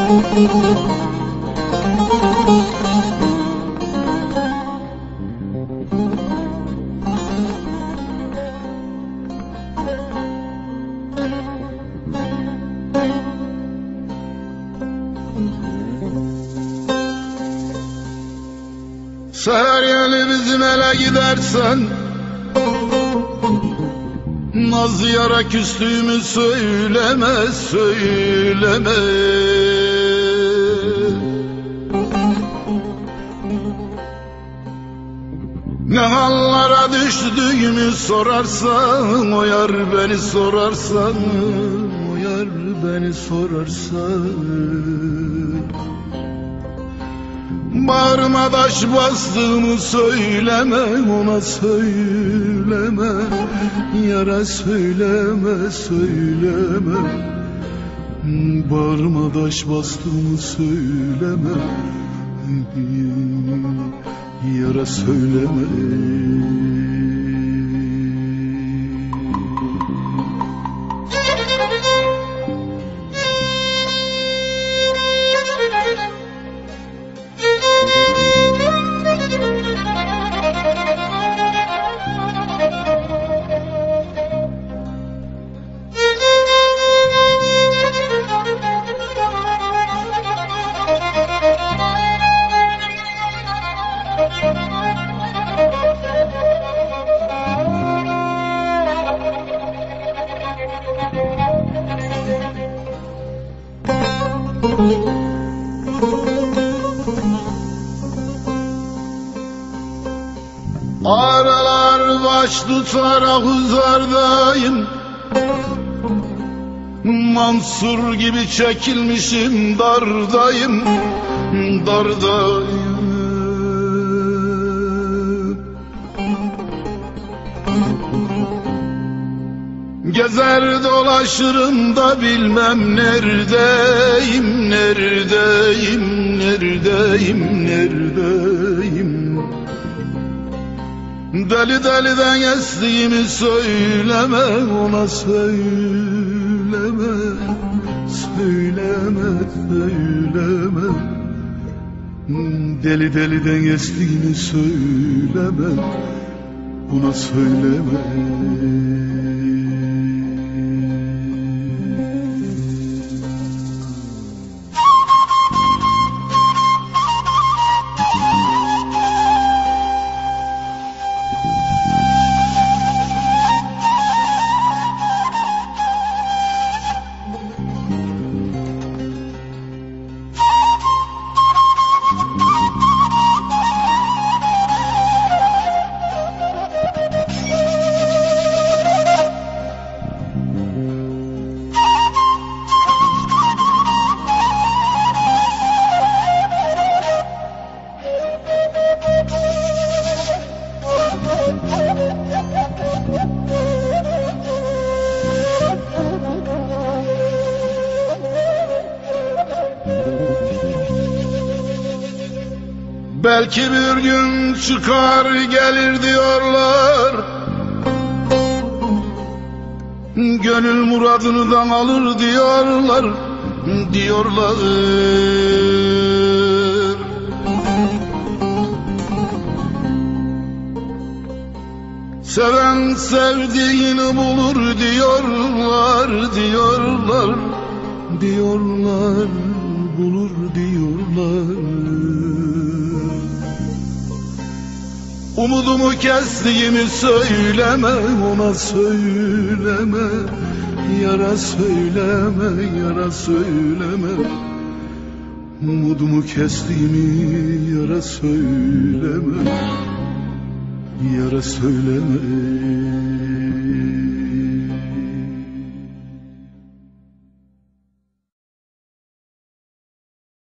Seher yeli bizim ele gidersen, naz yara küstüğümü söyleme, söyleme. Ne hallara düştüğümü sorarsan, o yar beni sorarsan, o yar beni sorarsan. Bağrıma taş bastığımı söyleme, ona söyleme. Yara söyleme, söyleme. Bağrıma taş bastığımı söyleme. Yara söyleme. Aralar baş tutarak huzardayım, Mansur gibi çekilmişim dardayım, dardayım. Gezer dolaşırım da bilmem neredeyim, neredeyim, neredeyim, neredeyim. Deli deliden estiğimi söyleme, ona söyleme, söyleme, söyleme. Deli deliden estiğimi söyleme, ona söyleme. Belki bir gün çıkar gelir diyorlar, gönül muradından alır diyorlar, diyorlar. Seven sevdiğini bulur diyorlar, diyorlar, diyorlar, bulur diyorlar. Umudumu kestiğimi söyleme, ona söyleme. Yara söyleme, yara söyleme. Umudumu kestiğimi yara söyleme, yara söyleme.